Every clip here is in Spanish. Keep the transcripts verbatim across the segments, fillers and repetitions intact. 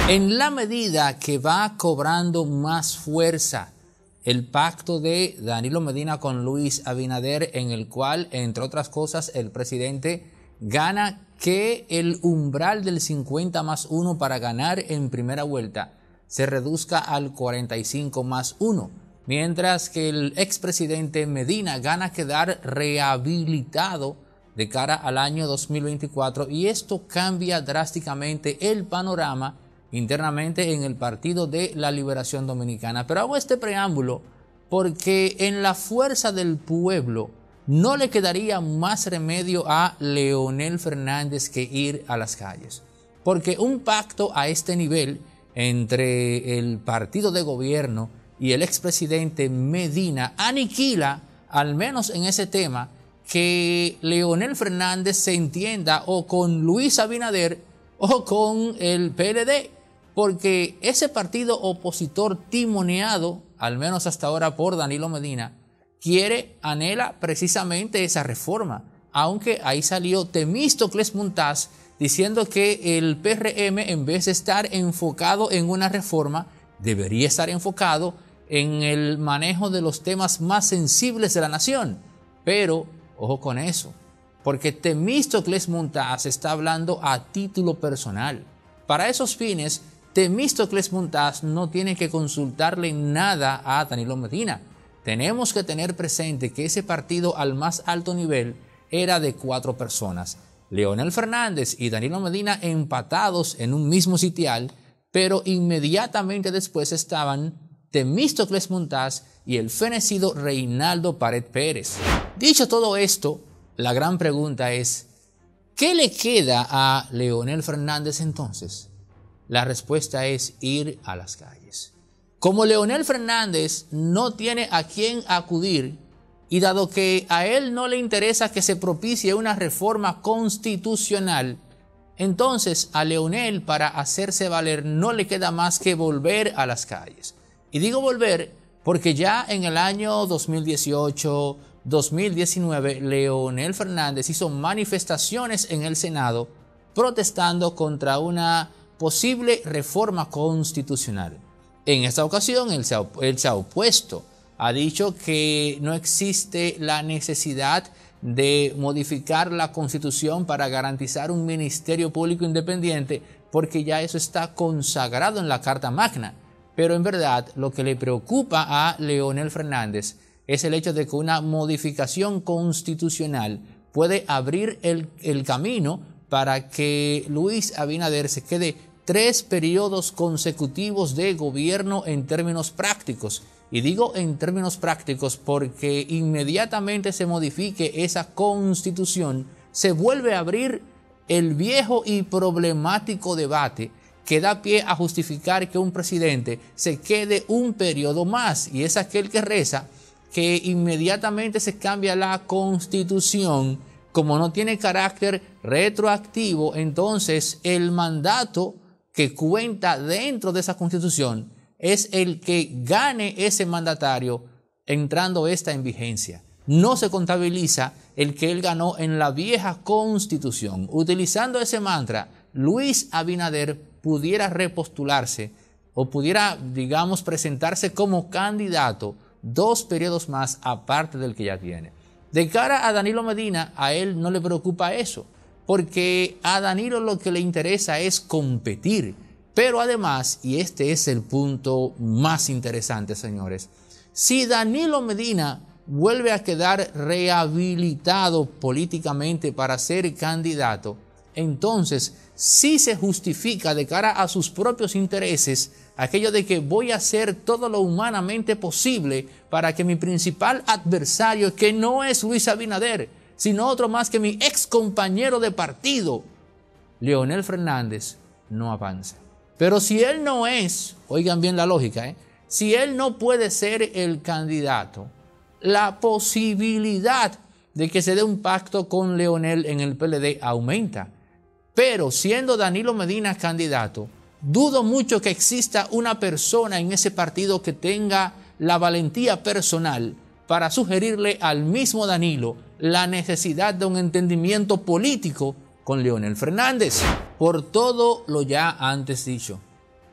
En la medida que va cobrando más fuerza el pacto de Danilo Medina con Luis Abinader, en el cual, entre otras cosas, el presidente gana que el umbral del cincuenta más uno para ganar en primera vuelta se reduzca al cuarenta y cinco más uno, mientras que el expresidente Medina gana quedar rehabilitado de cara al año dos mil veinticuatro, y esto cambia drásticamente el panorama internamente en el Partido de la Liberación Dominicana. Pero hago este preámbulo porque en la fuerza del pueblo no le quedaría más remedio a Leonel Fernández que ir a las calles, porque un pacto a este nivel entre el partido de gobierno y el expresidente Medina aniquila, al menos en ese tema, que Leonel Fernández se entienda o con Luis Abinader o con el P L D, porque ese partido opositor timoneado, al menos hasta ahora por Danilo Medina, quiere, anhela precisamente esa reforma, aunque ahí salió Temístocles Montaz diciendo que el P R M, en vez de estar enfocado en una reforma, debería estar enfocado en el manejo de los temas más sensibles de la nación. Pero ojo con eso, porque Temístocles Montaz está hablando a título personal. Para esos fines, Temístocles Montaz no tiene que consultarle nada a Danilo Medina. Tenemos que tener presente que ese partido al más alto nivel era de cuatro personas. Leonel Fernández y Danilo Medina empatados en un mismo sitial, pero inmediatamente después estaban Temístocles Montaz y el fenecido Reinaldo Pared Pérez. Dicho todo esto, la gran pregunta es, ¿qué le queda a Leonel Fernández entonces? La respuesta es ir a las calles. Como Leonel Fernández no tiene a quién acudir, y dado que a él no le interesa que se propicie una reforma constitucional, entonces a Leonel, para hacerse valer, no le queda más que volver a las calles. Y digo volver porque ya en el año dos mil dieciocho, dos mil diecinueve, Leonel Fernández hizo manifestaciones en el Senado protestando contra una posible reforma constitucional. En esta ocasión él se ha, él se ha opuesto, ha dicho que no existe la necesidad de modificar la Constitución para garantizar un ministerio público independiente, porque ya eso está consagrado en la Carta Magna. Pero en verdad lo que le preocupa a Leonel Fernández es el hecho de que una modificación constitucional puede abrir el, el camino para que Luis Abinader se quede tres periodos consecutivos de gobierno en términos prácticos. Y digo en términos prácticos porque inmediatamente se modifique esa constitución, se vuelve a abrir el viejo y problemático debate que da pie a justificar que un presidente se quede un periodo más, y es aquel que reza que inmediatamente se cambia la constitución, como no tiene carácter retroactivo, entonces el mandato que cuenta dentro de esa constitución es el que gane ese mandatario entrando esta en vigencia. No se contabiliza el que él ganó en la vieja constitución. Utilizando ese mantra, Luis Abinader pudiera repostularse o pudiera, digamos, presentarse como candidato dos periodos más aparte del que ya tiene. De cara a Danilo Medina, a él no le preocupa eso, porque a Danilo lo que le interesa es competir. Pero además, y este es el punto más interesante, señores, si Danilo Medina vuelve a quedar rehabilitado políticamente para ser candidato, entonces sí se justifica de cara a sus propios intereses aquello de que voy a hacer todo lo humanamente posible para que mi principal adversario, que no es Luis Abinader, sino otro más que mi ex compañero de partido, Leonel Fernández, no avance. Pero si él no es, oigan bien la lógica, ¿eh? si él no puede ser el candidato, la posibilidad de que se dé un pacto con Leonel en el P L D aumenta. Pero siendo Danilo Medina candidato, dudo mucho que exista una persona en ese partido que tenga la valentía personal para sugerirle al mismo Danilo la necesidad de un entendimiento político con Leonel Fernández. Por todo lo ya antes dicho,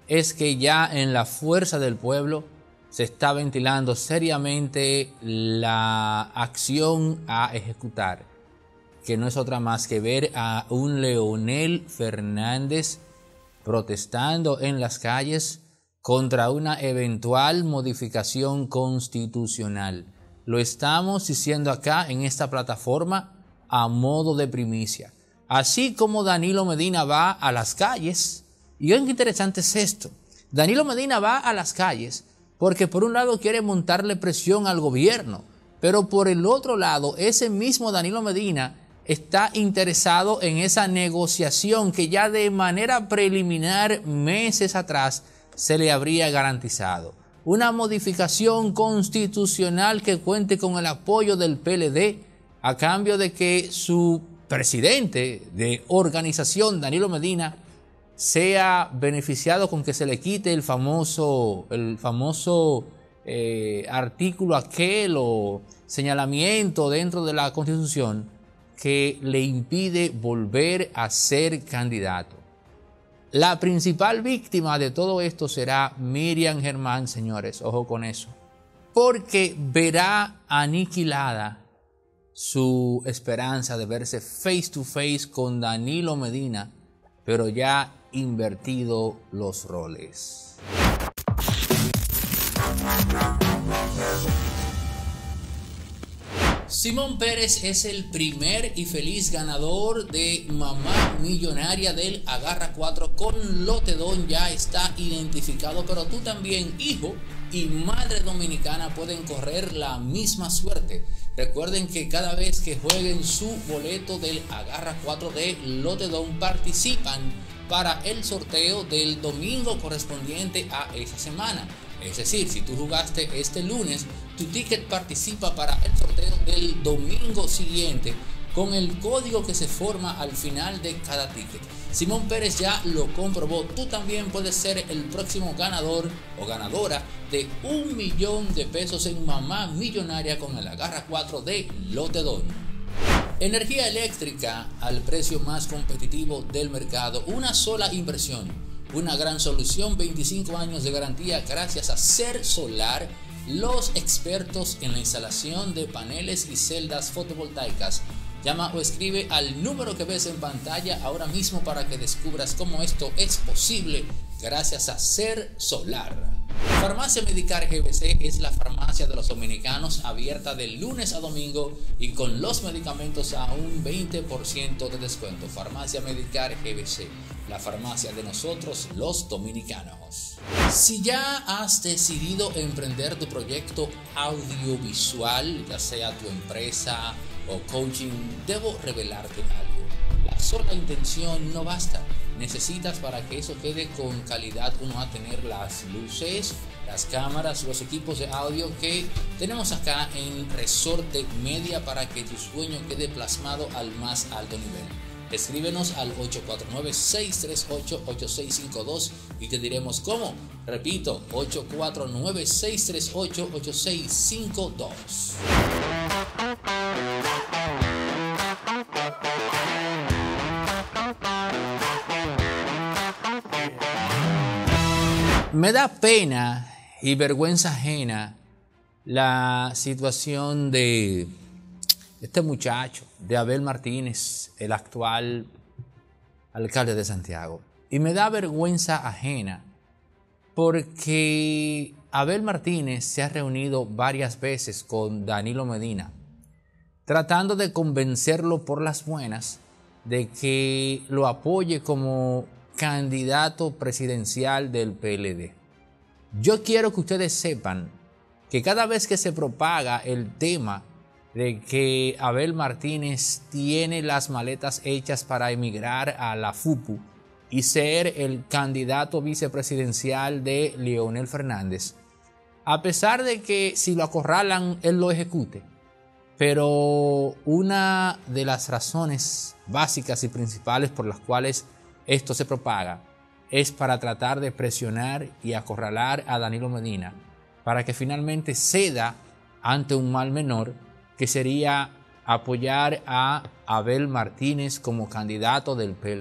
es que ya en la Fuerza del Pueblo se está ventilando seriamente la acción a ejecutar, que no es otra más que ver a un Leonel Fernández protestando en las calles contra una eventual modificación constitucional. Lo estamos diciendo acá en esta plataforma a modo de primicia. Así como Danilo Medina va a las calles, y oigan qué interesante es esto, Danilo Medina va a las calles porque por un lado quiere montarle presión al gobierno, pero por el otro lado ese mismo Danilo Medina está interesado en esa negociación que ya de manera preliminar meses atrás se le habría garantizado. Una modificación constitucional que cuente con el apoyo del P L D a cambio de que su presidente de organización, Danilo Medina, sea beneficiado con que se le quite el famoso, el famoso eh, artículo aquel o señalamiento dentro de la Constitución que le impide volver a ser candidato. La principal víctima de todo esto será Miriam Germán, señores, ojo con eso, porque verá aniquilada su esperanza de verse face to face con Danilo Medina, pero ya invertido los roles. Simón Pérez es el primer y feliz ganador de Mamá Millonaria del Agarra cuatro con Lotedón. Ya está identificado, pero tú también, hijo y madre dominicana, pueden correr la misma suerte. Recuerden que cada vez que jueguen su boleto del Agarra cuatro de Lotedón participan para el sorteo del domingo correspondiente a esa semana. Es decir, si tú jugaste este lunes, tu ticket participa para el sorteo del domingo siguiente con el código que se forma al final de cada ticket. Simón Pérez ya lo comprobó. Tú también puedes ser el próximo ganador o ganadora de un millón de pesos en Mamá Millonaria con el Agarra cuatro de Lotedón. Energía eléctrica al precio más competitivo del mercado. Una sola inversión, una gran solución, veinticinco años de garantía gracias a Ser Solar, los expertos en la instalación de paneles y celdas fotovoltaicas. Llama o escribe al número que ves en pantalla ahora mismo para que descubras cómo esto es posible gracias a Ser Solar. Farmacia Medicar G B C es la farmacia de los dominicanos, abierta de lunes a domingo y con los medicamentos a un veinte por ciento de descuento. Farmacia Medicar G B C, la farmacia de nosotros los dominicanos. Si ya has decidido emprender tu proyecto audiovisual, ya sea tu empresa o coaching, debo revelarte algo. La sola intención no basta. Necesitas, para que eso quede con calidad, uno va a tener las luces, las cámaras, los equipos de audio que tenemos acá en Resorte Media para que tu sueño quede plasmado al más alto nivel. Escríbenos al ocho cuatro nueve, seis tres ocho, ocho seis cinco dos y te diremos cómo. Repito, ocho cuatro nueve, seis tres ocho, ocho seis cinco dos. Me da pena y vergüenza ajena la situación de este muchacho, de Abel Martínez, el actual alcalde de Santiago. Y me da vergüenza ajena porque Abel Martínez se ha reunido varias veces con Danilo Medina, tratando de convencerlo por las buenas de que lo apoye como candidato presidencial del P L D. Yo quiero que ustedes sepan que cada vez que se propaga el tema de que Abel Martínez tiene las maletas hechas para emigrar a la F U P U y ser el candidato vicepresidencial de Leonel Fernández, a pesar de que si lo acorralan él lo ejecute, pero una de las razones básicas y principales por las cuales esto se propaga es para tratar de presionar y acorralar a Danilo Medina para que finalmente ceda ante un mal menor, que sería apoyar a Abel Martínez como candidato del P L D.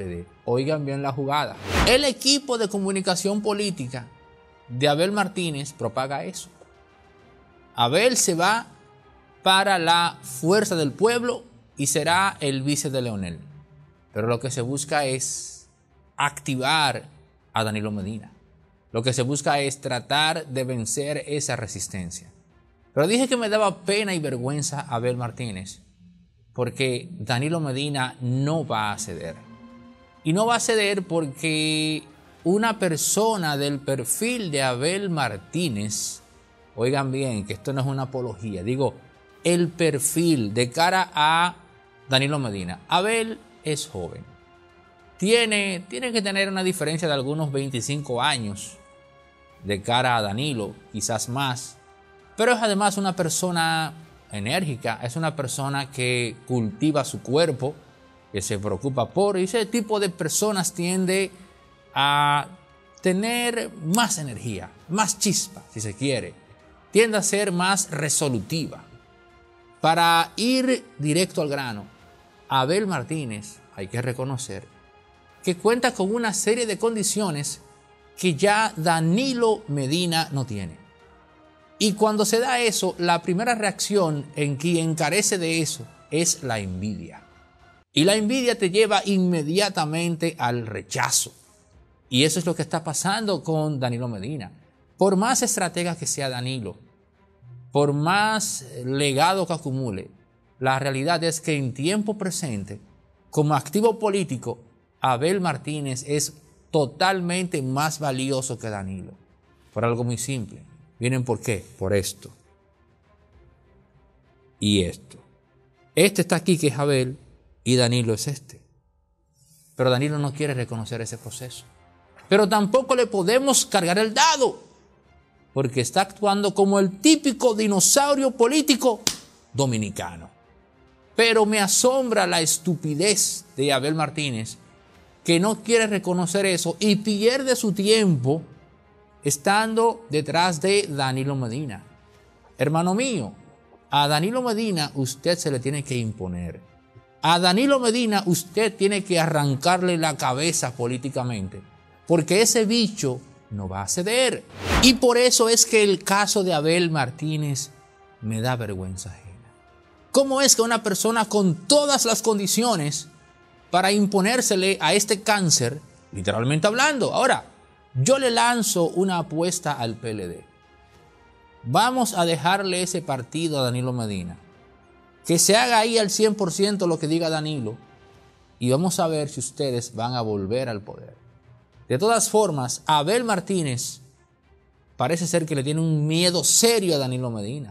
oigan bien la jugada. El equipo de comunicación política de Abel Martínez propaga eso. Abel se va para la Fuerza del Pueblo y será el vice de Leonel. Pero lo que se busca es activar a Danilo Medina. Lo que se busca es tratar de vencer esa resistencia. Pero dije que me daba pena y vergüenza a Abel Martínez, porque Danilo Medina no va a ceder. Y no va a ceder porque una persona del perfil de Abel Martínez, oigan bien, que esto no es una apología, digo, el perfil de cara a Danilo Medina. Abel es joven. Tiene, tiene que tener una diferencia de algunos veinticinco años de cara a Danilo, quizás más. Pero es además una persona enérgica, es una persona que cultiva su cuerpo, que se preocupa por, y ese tipo de personas tiende a tener más energía, más chispa, si se quiere. Tiende a ser más resolutiva. Para ir directo al grano, Abel Martínez, hay que reconocer, que cuenta con una serie de condiciones que ya Danilo Medina no tiene. Y cuando se da eso, la primera reacción en quien carece de eso es la envidia. Y la envidia te lleva inmediatamente al rechazo. Y eso es lo que está pasando con Danilo Medina. Por más estratega que sea Danilo, por más legado que acumule, la realidad es que en tiempo presente, como activo político, Abel Martínez es totalmente más valioso que Danilo. Por algo muy simple. ¿Vienen por qué? Por esto. Y esto. Este está aquí, que es Abel, y Danilo es este. Pero Danilo no quiere reconocer ese proceso. Pero tampoco le podemos cargar el dado, porque está actuando como el típico dinosaurio político dominicano. Pero me asombra la estupidez de Abel Martínez, que no quiere reconocer eso y pierde su tiempo estando detrás de Danilo Medina. Hermano mío, a Danilo Medina usted se le tiene que imponer. A Danilo Medina usted tiene que arrancarle la cabeza políticamente, porque ese bicho no va a ceder. Y por eso es que el caso de Abel Martínez me da vergüenza ajena. ¿Cómo es que una persona con todas las condiciones para imponérsele a este cáncer, literalmente hablando? Ahora, yo le lanzo una apuesta al P L D. Vamos a dejarle ese partido a Danilo Medina. Que se haga ahí al cien por ciento lo que diga Danilo. Y vamos a ver si ustedes van a volver al poder. De todas formas, Abel Martínez parece ser que le tiene un miedo serio a Danilo Medina.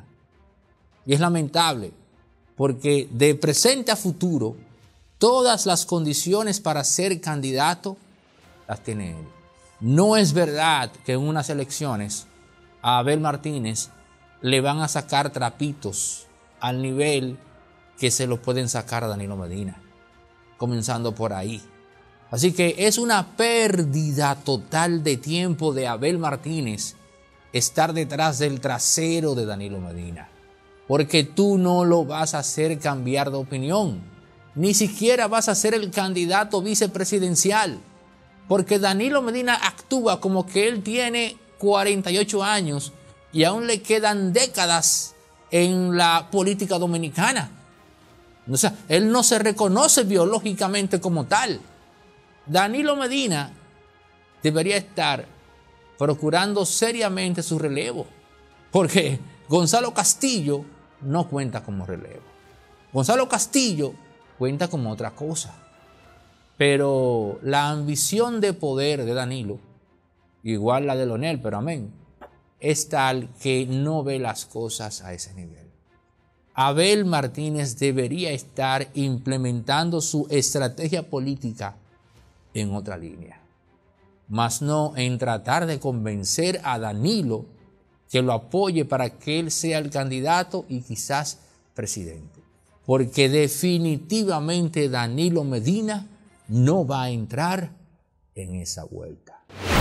Y es lamentable, porque de presente a futuro, todas las condiciones para ser candidato las tiene él. No es verdad que en unas elecciones a Abel Martínez le van a sacar trapitos al nivel que se lo pueden sacar a Danilo Medina, comenzando por ahí. Así que es una pérdida total de tiempo de Abel Martínez estar detrás del trasero de Danilo Medina, porque tú no lo vas a hacer cambiar de opinión, ni siquiera vas a ser el candidato vicepresidencial, porque Danilo Medina actúa como que él tiene cuarenta y ocho años y aún le quedan décadas en la política dominicana. O sea, él no se reconoce biológicamente como tal. Danilo Medina debería estar procurando seriamente su relevo, porque Gonzalo Castillo no cuenta como relevo. Gonzalo Castillo cuenta como otra cosa. Pero la ambición de poder de Danilo, igual la de Leonel, pero amén, es tal que no ve las cosas a ese nivel. Abel Martínez debería estar implementando su estrategia política en otra línea, mas no en tratar de convencer a Danilo que lo apoye para que él sea el candidato y quizás presidente. Porque definitivamente Danilo Medina no va a entrar en esa vuelta.